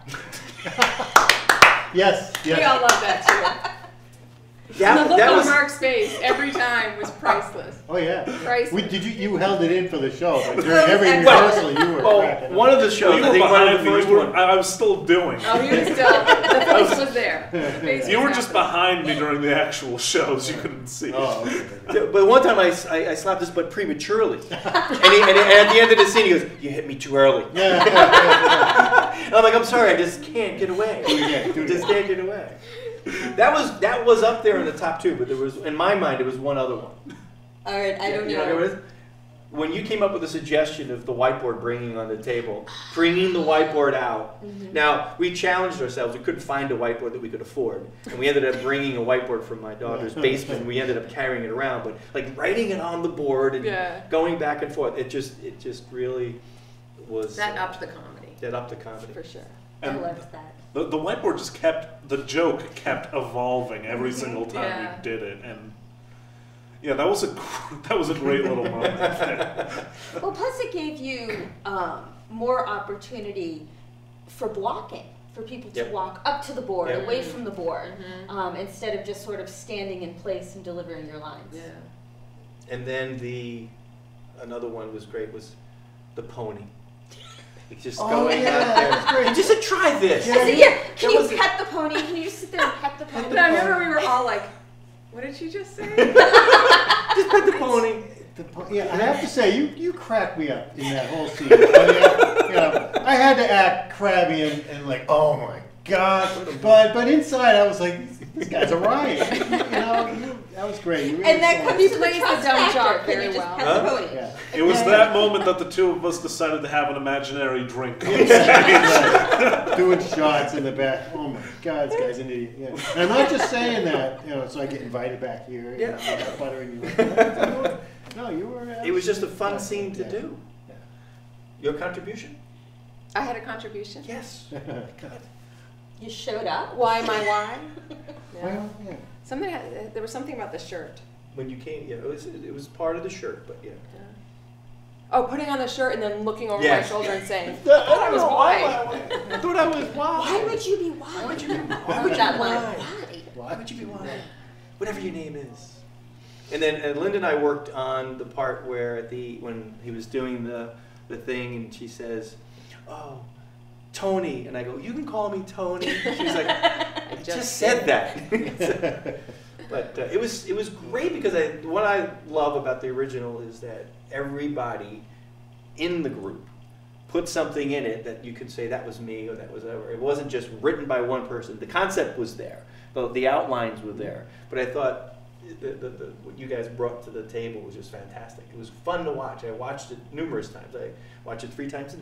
[SPEAKER 6] Yes,
[SPEAKER 2] We all
[SPEAKER 6] yes.
[SPEAKER 2] love that, too.
[SPEAKER 1] That,
[SPEAKER 2] the look
[SPEAKER 1] that
[SPEAKER 2] on
[SPEAKER 1] was,
[SPEAKER 2] Mark's face every time was priceless.
[SPEAKER 6] Oh yeah.
[SPEAKER 2] Priceless.
[SPEAKER 6] We, did you? You held it in for the show, but during every
[SPEAKER 1] Well,
[SPEAKER 6] rehearsal you were.
[SPEAKER 1] well,
[SPEAKER 6] cracking
[SPEAKER 1] one
[SPEAKER 6] up.
[SPEAKER 1] of the shows,
[SPEAKER 5] you
[SPEAKER 1] I
[SPEAKER 5] were
[SPEAKER 1] think one of
[SPEAKER 5] behind
[SPEAKER 1] the
[SPEAKER 5] me.
[SPEAKER 1] first
[SPEAKER 5] You were,
[SPEAKER 1] one.
[SPEAKER 5] I I was still doing.
[SPEAKER 2] Oh, he was still, the face was there. The face
[SPEAKER 5] You
[SPEAKER 2] was
[SPEAKER 5] were just
[SPEAKER 2] happening.
[SPEAKER 5] behind me during the actual shows. You couldn't see.
[SPEAKER 6] Oh, okay.
[SPEAKER 1] Yeah, But one time I, s- I- I slapped his butt prematurely. and, he, and, he- and at the end of the scene, he goes, "You hit me too early."
[SPEAKER 6] Yeah.
[SPEAKER 1] And I'm like, "I'm sorry, I just can't get away.
[SPEAKER 6] Do it again, do it
[SPEAKER 1] just
[SPEAKER 6] again.
[SPEAKER 1] can't get away." That was that was up there in the top two, but there was, in my mind, it was one other one.
[SPEAKER 4] All right, I don't
[SPEAKER 1] You
[SPEAKER 4] know.
[SPEAKER 1] know what it is? When you came up with the suggestion of the whiteboard bringing on the table, bringing the whiteboard out.
[SPEAKER 4] Mhm.
[SPEAKER 1] Now, we challenged ourselves. We couldn't find a whiteboard that we could afford. And we ended up bringing a whiteboard from my daughter's basement. And we ended up carrying it around. But like writing it on the board and
[SPEAKER 2] Yeah.
[SPEAKER 1] going back and forth, it just it just really was.
[SPEAKER 2] That upped the comedy,
[SPEAKER 1] That upped the comedy.
[SPEAKER 2] for sure.
[SPEAKER 4] I
[SPEAKER 5] And
[SPEAKER 4] loved that.
[SPEAKER 5] the, the whiteboard just kept, the joke kept evolving every single time
[SPEAKER 2] Yeah.
[SPEAKER 5] we did it. And yeah, that was a gr- that was a great little moment.
[SPEAKER 4] Well, plus it gave you um, more opportunity for blocking, for people to
[SPEAKER 1] Yep.
[SPEAKER 4] walk up to the board,
[SPEAKER 1] Yep.
[SPEAKER 4] away from the board,
[SPEAKER 2] Mhm.
[SPEAKER 4] um, instead of just sort of standing in place and delivering your lines.
[SPEAKER 2] Yeah.
[SPEAKER 1] And then the another one was great was the pony. It's just
[SPEAKER 6] Oh,
[SPEAKER 1] going
[SPEAKER 6] yeah,
[SPEAKER 1] out there.
[SPEAKER 6] that's great.
[SPEAKER 1] You just said try this.
[SPEAKER 4] I said, yeah, can
[SPEAKER 1] There
[SPEAKER 4] you
[SPEAKER 1] was a-
[SPEAKER 4] pet the pony? Can you just sit there and pet the pony?
[SPEAKER 2] But I remember we were all like, what did she just say?
[SPEAKER 1] Just pet the pony.
[SPEAKER 6] The po- yeah, I have to say, you, you cracked me up in that whole scene. I mean, I, you know, I had to act crabby and, and like, oh my god. But but inside, I was like, this guy's a riot. You know, you, that was great. You really
[SPEAKER 4] And that
[SPEAKER 6] sold
[SPEAKER 4] comes
[SPEAKER 6] it.
[SPEAKER 4] to the
[SPEAKER 2] plays the
[SPEAKER 4] trust
[SPEAKER 2] dumb
[SPEAKER 4] factor.
[SPEAKER 2] jock
[SPEAKER 4] Can
[SPEAKER 2] very
[SPEAKER 4] you just
[SPEAKER 2] well.
[SPEAKER 4] pet
[SPEAKER 1] Huh?
[SPEAKER 4] the pony?
[SPEAKER 6] Yeah.
[SPEAKER 5] It was
[SPEAKER 6] Yeah.
[SPEAKER 5] that moment that the two of us decided to have an imaginary drink. on stage.
[SPEAKER 6] Like, doing shots in the back. Oh my god, this guy's an idiot. Yeah. And I'm not just saying that, you know, so I get invited back here.
[SPEAKER 1] Yeah.
[SPEAKER 6] You know, buttering you. No, you were. Uh,
[SPEAKER 1] It was just a fun
[SPEAKER 6] yeah.
[SPEAKER 1] scene to
[SPEAKER 6] Yeah.
[SPEAKER 1] do.
[SPEAKER 6] Yeah.
[SPEAKER 1] Your contribution?
[SPEAKER 2] I had a contribution.
[SPEAKER 1] Yes. God.
[SPEAKER 4] You showed up.
[SPEAKER 2] Why my why? Yeah.
[SPEAKER 6] Well, yeah.
[SPEAKER 2] Something had, there was something about the shirt.
[SPEAKER 1] When you came, yeah, it was it was part of the shirt, but yeah.
[SPEAKER 2] Yeah. Oh, putting on the shirt and then looking over
[SPEAKER 1] Yeah.
[SPEAKER 2] my shoulder and saying,
[SPEAKER 1] I
[SPEAKER 2] I thought I was
[SPEAKER 1] know,
[SPEAKER 2] wide.
[SPEAKER 1] I thought I was wide.
[SPEAKER 4] Why would you be wide?
[SPEAKER 1] Why would you be Why would you
[SPEAKER 4] That
[SPEAKER 1] be
[SPEAKER 4] line,
[SPEAKER 1] wide?
[SPEAKER 4] why?
[SPEAKER 1] Why would you be wide? Whatever your name is. And then and Linda and I worked on the part where at the when he was doing the the thing and she says, "Oh, Tony," and I go, "You can call me Tony." She's like, "I just,
[SPEAKER 2] just
[SPEAKER 1] said that." But uh, it was it was great because I what I love about the original is that everybody in the group put something in it that you could say that was me or that was ever. It wasn't just written by one person. The concept was there, the, the outlines were there. But I thought the, the, the, what you guys brought to the table was just fantastic. It was fun to watch. I watched it numerous times. I watch it three times a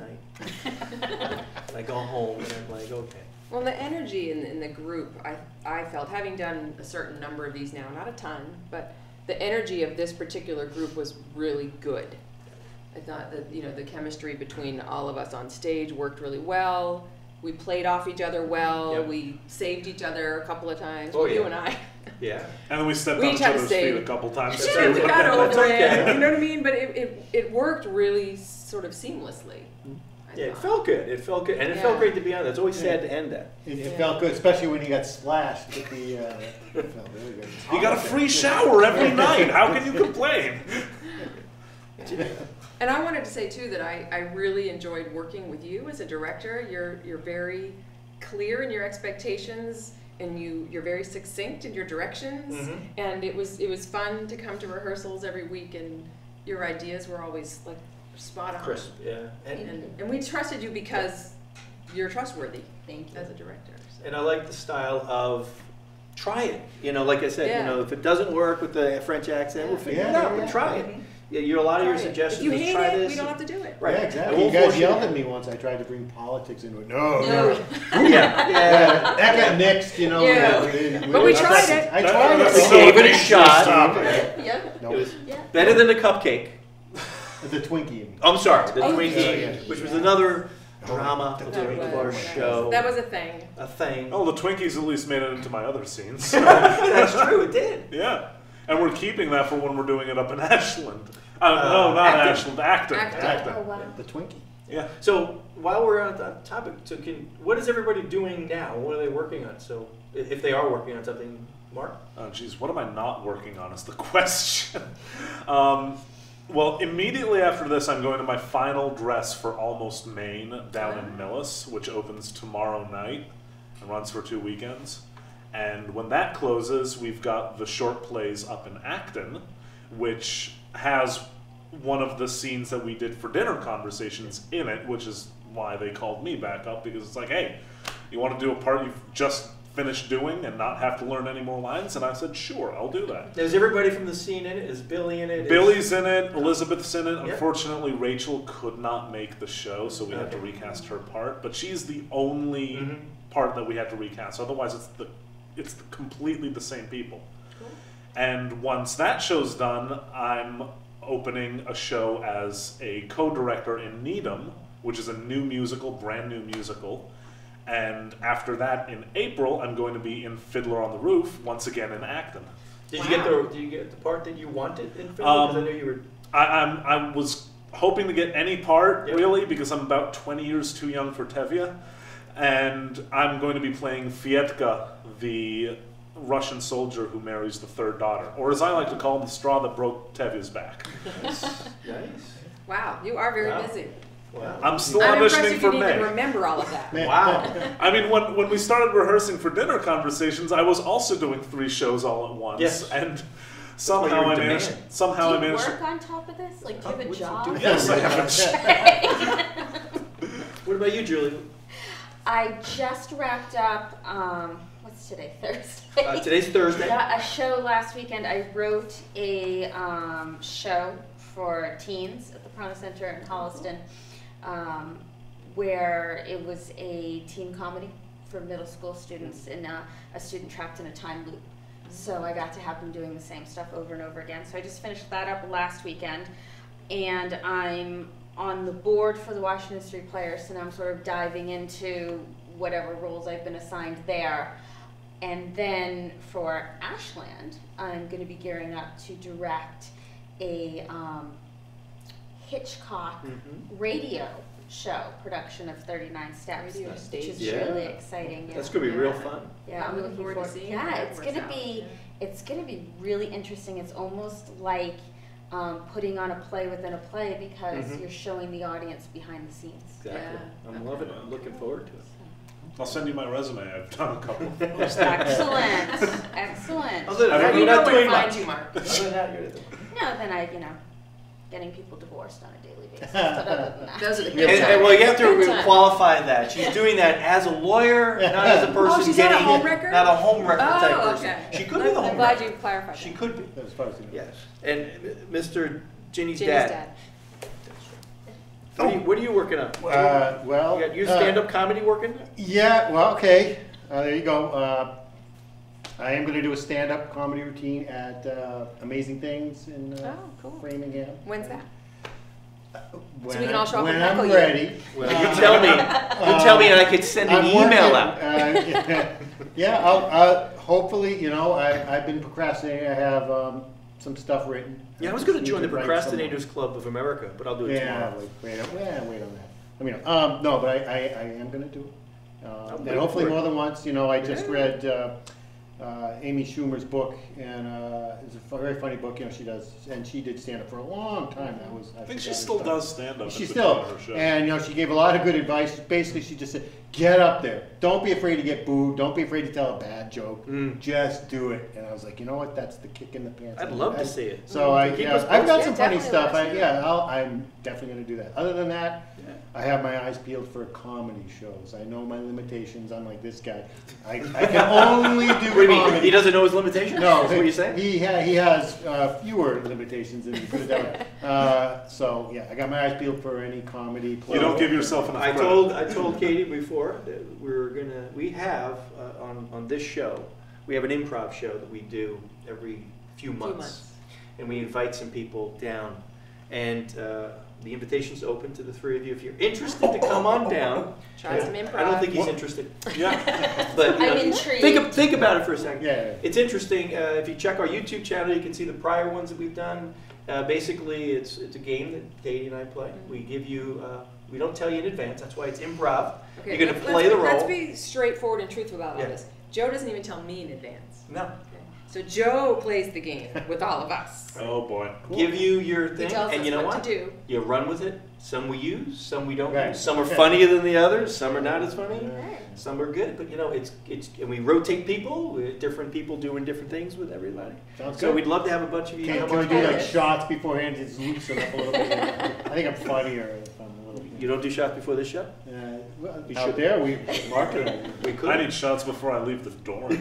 [SPEAKER 1] night. And I go home and I'm like, okay.
[SPEAKER 2] Well, the energy in, in the group, I, I felt, having done a certain number of these now, not a ton, but the energy of this particular group was really good. I thought that, you know, the chemistry between all of us on stage worked really well. We played off each other well.
[SPEAKER 1] Yep.
[SPEAKER 2] We saved each other a couple of times.
[SPEAKER 1] Oh,
[SPEAKER 2] well, you
[SPEAKER 1] yeah.
[SPEAKER 2] and I.
[SPEAKER 1] Yeah.
[SPEAKER 5] And then we stepped
[SPEAKER 2] We
[SPEAKER 5] on
[SPEAKER 2] each
[SPEAKER 5] each
[SPEAKER 2] had to
[SPEAKER 5] other's
[SPEAKER 2] stay-
[SPEAKER 5] feet a couple times.
[SPEAKER 2] Yeah,
[SPEAKER 5] too.
[SPEAKER 2] we got over
[SPEAKER 1] That's okay.
[SPEAKER 2] it. You know what I mean? But it, it, it worked really sort of seamlessly. I
[SPEAKER 1] Yeah, it
[SPEAKER 2] thought.
[SPEAKER 1] felt good. It felt good. And it felt
[SPEAKER 2] Yeah.
[SPEAKER 1] great to be on. It's always sad to end that.
[SPEAKER 6] It, it
[SPEAKER 2] Yeah.
[SPEAKER 6] felt good, especially when you got splashed with the. Uh, it felt really good.
[SPEAKER 5] You got a free shower every night. How can you complain?
[SPEAKER 2] And I wanted to say too that I, I really enjoyed working with you as a director. You're you're very clear in your expectations and you you're very succinct in your directions.
[SPEAKER 1] Mhm.
[SPEAKER 2] And it was it was fun to come to rehearsals every week and your ideas were always like spot on.
[SPEAKER 1] Crisp, yeah. And,
[SPEAKER 2] And, and we trusted you because you're trustworthy
[SPEAKER 4] Thank you.
[SPEAKER 2] as a director. so.
[SPEAKER 1] and I like the style of try it. You know, like I said,
[SPEAKER 2] Yeah.
[SPEAKER 1] you know, if it doesn't work with the French accent, we'll figure it
[SPEAKER 6] Yeah,
[SPEAKER 1] out.
[SPEAKER 6] yeah,
[SPEAKER 1] But
[SPEAKER 6] yeah.
[SPEAKER 1] try it. Yeah, your, a lot of your
[SPEAKER 2] Try it.
[SPEAKER 1] suggestions
[SPEAKER 2] If you
[SPEAKER 1] was
[SPEAKER 2] hate
[SPEAKER 1] try
[SPEAKER 2] it,
[SPEAKER 1] this.
[SPEAKER 2] we don't have to do it.
[SPEAKER 1] Right.
[SPEAKER 6] Yeah,
[SPEAKER 1] I
[SPEAKER 6] exactly.
[SPEAKER 1] won't
[SPEAKER 6] You guys
[SPEAKER 1] force you
[SPEAKER 6] yelled
[SPEAKER 1] to-
[SPEAKER 6] at me once. I tried to bring politics into it. No,
[SPEAKER 2] No.
[SPEAKER 6] no.
[SPEAKER 1] Yeah,
[SPEAKER 6] Yeah,
[SPEAKER 1] yeah.
[SPEAKER 6] that got nixed, you know.
[SPEAKER 2] Yeah.
[SPEAKER 6] we didn't-
[SPEAKER 2] But we
[SPEAKER 6] didn't-
[SPEAKER 2] tried it.
[SPEAKER 6] I
[SPEAKER 5] That-
[SPEAKER 6] tried
[SPEAKER 5] that's
[SPEAKER 6] it.
[SPEAKER 1] We
[SPEAKER 5] so
[SPEAKER 1] gave it a
[SPEAKER 5] amazing.
[SPEAKER 1] shot.
[SPEAKER 5] Stop it.
[SPEAKER 4] Yeah,
[SPEAKER 6] No,
[SPEAKER 1] It was
[SPEAKER 4] yeah.
[SPEAKER 1] better than the cupcake.
[SPEAKER 6] the Twinkie.
[SPEAKER 1] I'm sorry, the
[SPEAKER 4] Oh,
[SPEAKER 1] Twinkie,
[SPEAKER 6] yeah, yeah.
[SPEAKER 1] which was another drama
[SPEAKER 6] That
[SPEAKER 1] of
[SPEAKER 2] That
[SPEAKER 1] our
[SPEAKER 2] was-
[SPEAKER 1] show.
[SPEAKER 2] That was a thing.
[SPEAKER 1] a thing.
[SPEAKER 5] Oh, the Twinkies at least made it into my other scenes.
[SPEAKER 1] That's true, it did.
[SPEAKER 5] Yeah. And we're keeping that for when we're doing it up in Ashland. Uh,
[SPEAKER 1] Uh,
[SPEAKER 5] no, not
[SPEAKER 1] Acton.
[SPEAKER 5] Ashland. Acton.
[SPEAKER 2] Acton.
[SPEAKER 5] Acton.
[SPEAKER 4] Oh, wow.
[SPEAKER 6] The Twinkie.
[SPEAKER 5] Yeah.
[SPEAKER 1] So while we're on that topic, so can, what is everybody doing now? What are they working on? So i- if they are working on something, Mark?
[SPEAKER 5] Oh, geez, what am I not working on is the question. um, well, immediately after this, I'm going to my final dress for Almost Maine down in Millis, which opens tomorrow night and runs for two weekends. And when that closes, we've got the short plays up in Acton, which has one of the scenes that we did for Dinner Conversations in it, which is why they called me back up, because it's like, hey, you want to do a part you've just finish doing and not have to learn any more lines? And I said, sure, I'll do that.
[SPEAKER 1] Is everybody from the scene in it? Is Billy in it? Is-
[SPEAKER 5] Billy's in it, Elizabeth's in it.
[SPEAKER 1] Yep.
[SPEAKER 5] Unfortunately, Rachel could not make the show, so we had to
[SPEAKER 1] Okay.
[SPEAKER 5] recast her part. But she's the only
[SPEAKER 1] Mhm.
[SPEAKER 5] part that we had to recast. Otherwise, it's the it's completely the same people. And once that show's done, I'm opening a show as a co-director in Needham, which is a new musical, brand new musical. And after that, in April, I'm going to be in Fiddler on the Roof, once again in Acton.
[SPEAKER 1] Did you get the Did you get the part that you wanted in film? Because
[SPEAKER 5] Um,
[SPEAKER 1] I knew you were.
[SPEAKER 5] I, I'm, I was hoping to get any part,
[SPEAKER 1] Yep.
[SPEAKER 5] really, because I'm about twenty years too young for Tevye. And I'm going to be playing Fietka, the Russian soldier who marries the third daughter. Or as I like to call him, the straw that broke Tevye's back.
[SPEAKER 1] Nice.
[SPEAKER 2] Wow, you are very
[SPEAKER 1] Wow.
[SPEAKER 2] busy.
[SPEAKER 1] Wow.
[SPEAKER 5] I'm still
[SPEAKER 2] I'm impressed
[SPEAKER 5] auditioning
[SPEAKER 2] you
[SPEAKER 5] for
[SPEAKER 2] can even
[SPEAKER 5] May.
[SPEAKER 2] remember all of that.
[SPEAKER 1] Wow.
[SPEAKER 5] I mean, when, when we started rehearsing for dinner conversations, I was also doing three shows all at once.
[SPEAKER 1] Yes.
[SPEAKER 5] And somehow
[SPEAKER 1] you're
[SPEAKER 5] I
[SPEAKER 1] in
[SPEAKER 5] managed,
[SPEAKER 1] demand.
[SPEAKER 5] somehow
[SPEAKER 4] Do
[SPEAKER 5] I
[SPEAKER 4] you
[SPEAKER 5] managed
[SPEAKER 4] work
[SPEAKER 5] to...
[SPEAKER 4] on top of this? Like, do you have a
[SPEAKER 1] What's he
[SPEAKER 4] job?
[SPEAKER 1] doing?
[SPEAKER 5] Yes, I have a
[SPEAKER 1] What about you, Julie?
[SPEAKER 4] I just wrapped up, um, what's today, Thursday?
[SPEAKER 1] Uh, today's Thursday.
[SPEAKER 4] Yeah, a show last weekend. I wrote a um, show for teens at the Prana Center in Holliston, um, where it was a teen comedy for middle school students and uh, a student trapped in a time loop. So I got to have them doing the same stuff over and over again. So I just finished that up last weekend, and I'm on the board for the Washington Street Players, and I'm sort of diving into whatever roles I've been assigned there. And then for Ashland, I'm going to be gearing up to direct a um, Hitchcock
[SPEAKER 1] Mhm.
[SPEAKER 4] radio show production of thirty-nine Steps,
[SPEAKER 2] Radio
[SPEAKER 4] which
[SPEAKER 2] stage.
[SPEAKER 4] is
[SPEAKER 1] Yeah.
[SPEAKER 4] really exciting. Yeah.
[SPEAKER 1] That's gonna be real
[SPEAKER 2] Yeah.
[SPEAKER 1] fun.
[SPEAKER 4] Yeah,
[SPEAKER 2] I'm
[SPEAKER 4] I'm
[SPEAKER 2] looking
[SPEAKER 4] looking
[SPEAKER 2] forward
[SPEAKER 4] forward
[SPEAKER 2] to seeing
[SPEAKER 4] Yeah,
[SPEAKER 2] how that
[SPEAKER 4] it's
[SPEAKER 2] works
[SPEAKER 4] gonna
[SPEAKER 2] out.
[SPEAKER 4] be
[SPEAKER 2] Yeah.
[SPEAKER 4] it's gonna be really interesting. It's almost like um, putting on a play within a play because
[SPEAKER 1] Mhm.
[SPEAKER 4] you're showing the audience behind the scenes.
[SPEAKER 1] Exactly.
[SPEAKER 2] Yeah.
[SPEAKER 1] I'm loving it. I'm looking forward to it.
[SPEAKER 5] I'll send you my resume. I've done a couple of those.
[SPEAKER 4] Excellent, excellent.
[SPEAKER 1] Other than
[SPEAKER 5] I
[SPEAKER 1] that,
[SPEAKER 5] don't
[SPEAKER 2] You
[SPEAKER 1] you're
[SPEAKER 2] know
[SPEAKER 1] not
[SPEAKER 2] where to
[SPEAKER 1] doing
[SPEAKER 2] find
[SPEAKER 1] much.
[SPEAKER 2] you, Mark.
[SPEAKER 1] Other than that, you're.
[SPEAKER 4] No, then I, you know, getting people divorced on a daily basis. But other than that,
[SPEAKER 2] Those are the
[SPEAKER 1] And,
[SPEAKER 2] good times.
[SPEAKER 1] and well, you have
[SPEAKER 2] Good
[SPEAKER 1] to
[SPEAKER 2] times.
[SPEAKER 1] qualify that. She's doing that as a lawyer, not as a person
[SPEAKER 2] Oh, she's not a
[SPEAKER 1] getting
[SPEAKER 2] homewrecker?
[SPEAKER 1] not a home wrecker type
[SPEAKER 2] Oh,
[SPEAKER 1] person.
[SPEAKER 2] okay.
[SPEAKER 1] She could be the
[SPEAKER 2] I'm
[SPEAKER 1] home
[SPEAKER 2] glad
[SPEAKER 1] wrecker.
[SPEAKER 2] you clarified
[SPEAKER 1] She
[SPEAKER 2] that.
[SPEAKER 1] could be.
[SPEAKER 6] As far as you know.
[SPEAKER 1] Yes. And uh, Mister Ginny's,
[SPEAKER 2] Ginny's
[SPEAKER 1] dad.
[SPEAKER 2] dad.
[SPEAKER 1] What, are you, what are you working on?
[SPEAKER 6] Uh, well,
[SPEAKER 1] you got your
[SPEAKER 6] uh,
[SPEAKER 1] stand-up comedy working?
[SPEAKER 6] Yeah, well, okay. Uh, there you go. Uh, I am going to do a stand-up comedy routine at uh, Amazing Things in uh,
[SPEAKER 2] Oh, cool.
[SPEAKER 6] Framingham.
[SPEAKER 2] When's that?
[SPEAKER 6] When
[SPEAKER 2] we can
[SPEAKER 6] I-
[SPEAKER 2] all show up
[SPEAKER 6] when
[SPEAKER 2] and
[SPEAKER 6] I'm
[SPEAKER 2] heckle you.
[SPEAKER 6] ready.
[SPEAKER 1] Well, you tell me. You tell me, and I could send an
[SPEAKER 6] I'm
[SPEAKER 1] email
[SPEAKER 6] working,
[SPEAKER 1] out.
[SPEAKER 6] Uh, yeah, I'll, uh, hopefully, you know, I, I've been procrastinating. I have um, some stuff written.
[SPEAKER 1] Yeah, I was going to
[SPEAKER 6] just
[SPEAKER 1] join
[SPEAKER 6] need
[SPEAKER 1] the
[SPEAKER 6] write some more.
[SPEAKER 1] Procrastinators Club of America, but I'll do it
[SPEAKER 6] Yeah,
[SPEAKER 1] tomorrow.
[SPEAKER 6] wait, wait, on- yeah, wait on that. I mean, um, no, but I, I, I am gonna do it. Uh,
[SPEAKER 1] I'm
[SPEAKER 6] and
[SPEAKER 1] waiting
[SPEAKER 6] hopefully
[SPEAKER 1] for it.
[SPEAKER 6] more than once, you know, I just
[SPEAKER 1] Yeah.
[SPEAKER 6] read, uh, uh, Amy Schumer's book, and, uh, it's a f- very funny book, you know, she does, and she did stand up for a long time, that was.
[SPEAKER 5] I think she
[SPEAKER 6] forgot her
[SPEAKER 5] still
[SPEAKER 6] stuff.
[SPEAKER 5] does stand up.
[SPEAKER 6] She still,
[SPEAKER 5] her show.
[SPEAKER 6] and you know, she gave a lot of good advice. Basically, she just said, "Get up there. Don't be afraid to get booed. Don't be afraid to tell a bad joke.
[SPEAKER 1] Mm.
[SPEAKER 6] Just do it." And I was like, you know what? That's the kick in the pants.
[SPEAKER 1] I'd love to see it.
[SPEAKER 6] So I,
[SPEAKER 1] Keep
[SPEAKER 6] yeah,
[SPEAKER 1] us
[SPEAKER 6] I've got
[SPEAKER 1] posted.
[SPEAKER 6] some
[SPEAKER 2] Yeah,
[SPEAKER 6] funny
[SPEAKER 2] definitely
[SPEAKER 6] stuff.
[SPEAKER 2] let
[SPEAKER 6] I,
[SPEAKER 2] us know.
[SPEAKER 6] yeah, I'll, I'm definitely gonna do that. Other than that,
[SPEAKER 1] Yeah.
[SPEAKER 6] I have my eyes peeled for comedy shows. I know my limitations. I'm like this guy. I, I can only do
[SPEAKER 1] What do you mean?
[SPEAKER 6] comedy.
[SPEAKER 1] He doesn't know his limitations?
[SPEAKER 6] No,
[SPEAKER 1] That's what you're saying?
[SPEAKER 6] He ha- he has uh, fewer limitations than you put it that way. Uh, so yeah, I got my eyes peeled for any comedy. Play.
[SPEAKER 5] You don't give yourself enough
[SPEAKER 1] I
[SPEAKER 5] credit.
[SPEAKER 1] told I told Katie before that we were gonna we have uh, on on this show we have an improv show that we do every few months,
[SPEAKER 2] months.
[SPEAKER 1] and we invite some people down, and uh, the invitation's open to the three of you if you're interested to come on down.
[SPEAKER 2] Try some improv.
[SPEAKER 1] I don't think he's
[SPEAKER 5] What?
[SPEAKER 1] interested,
[SPEAKER 5] Yeah.
[SPEAKER 1] but you
[SPEAKER 4] I'm
[SPEAKER 1] know,
[SPEAKER 4] intrigued.
[SPEAKER 1] think of, think about it for a second.
[SPEAKER 6] Yeah.
[SPEAKER 1] It's interesting. Uh, if you check our YouTube channel, you can see the prior ones that we've done. Uh, basically, it's it's a game that Katie and I play. We give you, uh, we don't tell you in advance. That's why it's improv.
[SPEAKER 2] Okay,
[SPEAKER 1] You're gonna
[SPEAKER 2] let's-
[SPEAKER 1] play the
[SPEAKER 2] Let's
[SPEAKER 1] role.
[SPEAKER 2] be straightforward and truthful about all
[SPEAKER 1] Yeah.
[SPEAKER 2] this. Joe doesn't even tell me in advance.
[SPEAKER 1] No,
[SPEAKER 2] So Joe plays the game with all of us.
[SPEAKER 5] Oh boy.
[SPEAKER 1] give you your
[SPEAKER 2] He
[SPEAKER 1] thing,
[SPEAKER 2] tells
[SPEAKER 1] and
[SPEAKER 2] us
[SPEAKER 1] you know
[SPEAKER 2] what,
[SPEAKER 1] what?
[SPEAKER 2] to do.
[SPEAKER 1] You run with it. Some we use, some we don't
[SPEAKER 6] Right.
[SPEAKER 1] use. Some are
[SPEAKER 6] Okay.
[SPEAKER 1] funnier than the others. Some are not as funny.
[SPEAKER 4] Right.
[SPEAKER 1] Some are good, but you know, it's it's and we rotate people. With different people doing different things with everybody.
[SPEAKER 6] Sounds
[SPEAKER 1] So
[SPEAKER 6] good.
[SPEAKER 1] we'd love to have a bunch of you.
[SPEAKER 6] Can,
[SPEAKER 1] come
[SPEAKER 6] can we
[SPEAKER 1] on
[SPEAKER 6] do
[SPEAKER 1] board.
[SPEAKER 6] like shots beforehand to loosen up a little bit? I think I'm funnier if I'm a little.
[SPEAKER 1] You don't do shots before this show?
[SPEAKER 6] Uh, well,
[SPEAKER 1] We
[SPEAKER 6] out
[SPEAKER 1] should.
[SPEAKER 6] there, we market it.
[SPEAKER 1] We could.
[SPEAKER 5] I need shots before I leave the dorm.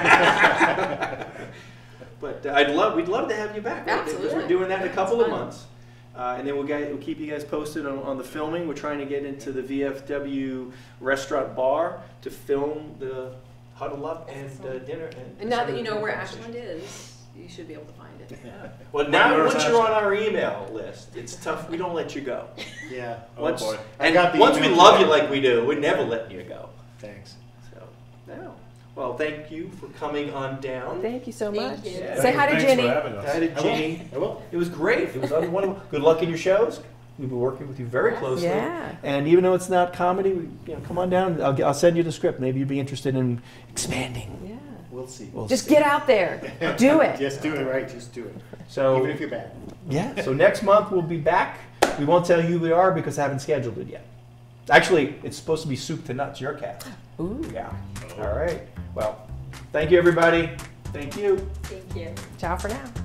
[SPEAKER 1] But uh, I'd love, we'd love to have you back. right? Because we're
[SPEAKER 2] Absolutely.
[SPEAKER 1] doing that in a
[SPEAKER 2] Yeah,
[SPEAKER 1] couple
[SPEAKER 2] it's
[SPEAKER 1] of
[SPEAKER 2] fun.
[SPEAKER 1] months. Uh, and then we'll, get, we'll keep you guys posted on, on the filming. We're trying to get into the V F W restaurant bar to film the Huddle Up and uh, dinner. And,
[SPEAKER 2] And now that you know where
[SPEAKER 1] conversation.
[SPEAKER 2] Ashland is, you should be able to find it.
[SPEAKER 1] Well, now
[SPEAKER 5] Where's
[SPEAKER 1] once you're on
[SPEAKER 5] Ashland?
[SPEAKER 1] our email list, it's tough. We don't let you go.
[SPEAKER 6] Yeah.
[SPEAKER 5] Oh
[SPEAKER 1] Once,
[SPEAKER 5] boy.
[SPEAKER 6] I
[SPEAKER 1] and
[SPEAKER 6] got the
[SPEAKER 1] once we
[SPEAKER 6] email
[SPEAKER 1] love
[SPEAKER 6] today.
[SPEAKER 1] you like we do, we're never letting you go.
[SPEAKER 6] Thanks.
[SPEAKER 1] So, no. Well, thank you for coming on down.
[SPEAKER 8] Thank you so
[SPEAKER 4] Thank
[SPEAKER 8] much.
[SPEAKER 4] you.
[SPEAKER 1] Yeah.
[SPEAKER 8] Say hi to
[SPEAKER 5] Thanks
[SPEAKER 8] Jenny.
[SPEAKER 5] for having us.
[SPEAKER 1] Hi to
[SPEAKER 6] I will.
[SPEAKER 1] Ginny.
[SPEAKER 6] I will.
[SPEAKER 1] It was great. It was wonderful. Good luck in your shows. We've been working with you very closely.
[SPEAKER 8] Yeah.
[SPEAKER 1] And even though it's not comedy, we, you know, come on down. I'll, I'll send you the script. Maybe you'd be interested in expanding.
[SPEAKER 8] Yeah.
[SPEAKER 6] We'll see.
[SPEAKER 1] We'll
[SPEAKER 8] Just
[SPEAKER 1] see.
[SPEAKER 8] get out there. Do it.
[SPEAKER 6] Just do it right. Just do it.
[SPEAKER 1] So
[SPEAKER 6] Even if you're bad.
[SPEAKER 1] yeah. So next month we'll be back. We won't tell you who we are because I haven't scheduled it yet. Actually, it's supposed to be soup to nuts. Your cast.
[SPEAKER 8] Ooh.
[SPEAKER 1] Yeah. All right. Well, thank you, everybody. Thank you.
[SPEAKER 4] Thank you.
[SPEAKER 8] Ciao for now.